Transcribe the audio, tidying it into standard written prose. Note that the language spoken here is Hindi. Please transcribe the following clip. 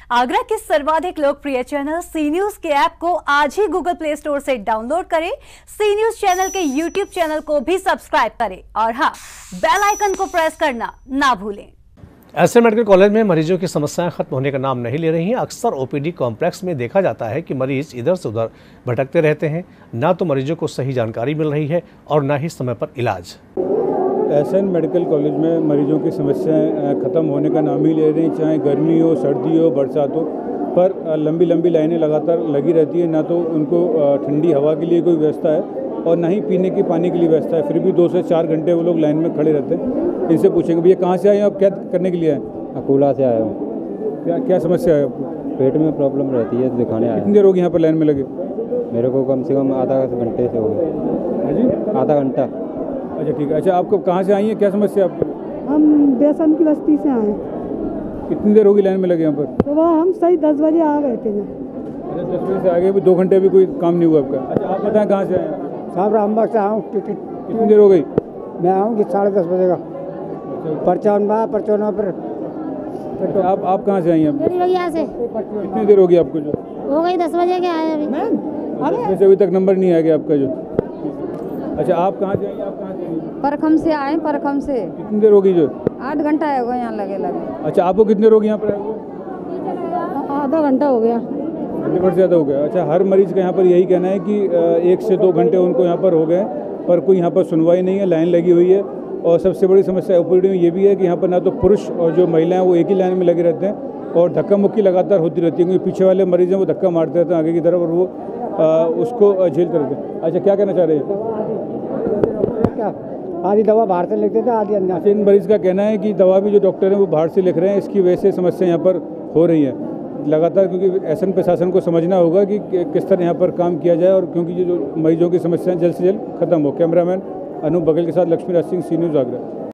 आगरा के सर्वाधिक लोकप्रिय चैनल सी न्यूज के ऐप को आज ही गूगल प्ले स्टोर से डाउनलोड करें। सी न्यूज चैनल के यूट्यूब चैनल को भी सब्सक्राइब करें और हाँ, बेल आइकन को प्रेस करना ना भूलें। एसएन मेडिकल कॉलेज में मरीजों की समस्याएं खत्म होने का नाम नहीं ले रही हैं। अक्सर ओपीडी कॉम्प्लेक्स में देखा जाता है कि मरीज इधर से उधर भटकते रहते हैं। ना तो मरीजों को सही जानकारी मिल रही है और ना ही समय पर इलाज। एसएन मेडिकल कॉलेज में मरीजों की समस्याएं खत्म होने का नाम ही ले रही, चाहे गर्मी हो, सर्दी हो, बरसात हो, पर लंबी लंबी लाइनें लगातार लगी रहती है। ना तो उनको ठंडी हवा के लिए कोई व्यवस्था है और ना ही पीने की पानी के लिए व्यवस्था है। फिर भी 2 से 4 घंटे वो लोग लाइन में खड़े रहते हैं। इनसे पूछेंगे, भैया कहाँ से आए हैं आप, क्या करने के लिए आए? अकोला से आया हूँ। क्या समस्या है आपको? पेट में प्रॉब्लम रहती है, दिखाने आया। कितनी देर होगी यहाँ पर लाइन में लगे? मेरे को कम से कम आधा घंटे से हो गया। जी, आधा घंटा। अच्छा ठीक है। अच्छा, आपको कहाँ से आई हैं, क्या समस्या है आपको? हम बेसन की बस्ती से आए। कितनी देर होगी लाइन में लगे यहाँ पर? तो वह हम सही 10 बजे आ गए थे। अच्छा, 10 बजे से आगे भी 2 घंटे भी कोई काम नहीं हुआ आपका? अच्छा, आप बताएं कहाँ से आए हैं? साहब रामबाग से आया हूँ। कितनी देर हो गई? मैं आऊँ कि 10:30 बजे का परचौन पर। अच्छा, आप कहाँ से आई हैं? यहाँ से कितनी देर होगी आपको? जो हो गई 10 बजे के आए अभी। 10 बजे से अभी तक नंबर नहीं आ गया आपका जो। अच्छा, आप कहाँ से आई हैं? आप कहाँ से आई हैं? परखम से आए। परखम से कितनी देर होगी जो? 8 घंटा हो गया यहाँ लगे। अच्छा, आपको कितनी देर होगी यहाँ पर आए हुए? आधा घंटा हो गया। घंटे भर से ज़्यादा हो गया। अच्छा, हर मरीज का यहाँ पर यही कहना है कि 1 से 2 घंटे उनको यहाँ पर हो गए, पर कोई यहाँ पर सुनवाई नहीं है, लाइन लगी हुई है। और सबसे बड़ी समस्या ओपीडी में ये भी है कि यहाँ पर ना तो पुरुष और जो महिलाएं वो एक ही लाइन में लगे रहते हैं और धक्का मुक्की लगातार होती रहती है, क्योंकि पीछे वाले मरीज हैं वो धक्का मारते रहते हैं आगे की तरफ और वो उसको झेलते रहते हैं। अच्छा, क्या कहना चाह रहे हैं? आधी दवा बाहर से लिखते थे, आधी अंदर। इन मरीज का कहना है कि दवा भी जो डॉक्टर हैं वो बाहर से लिख रहे हैं, इसकी वजह से समस्या यहाँ पर हो रही है लगातार। क्योंकि एसएन प्रशासन को समझना होगा कि किस तरह यहाँ पर काम किया जाए और क्योंकि ये जो मरीजों की समस्याएं जल्द से जल्द खत्म हो। कैमरामैन अनूप बघेल के साथ लक्ष्मी राज सिंह, सी न्यूज़ आगरा।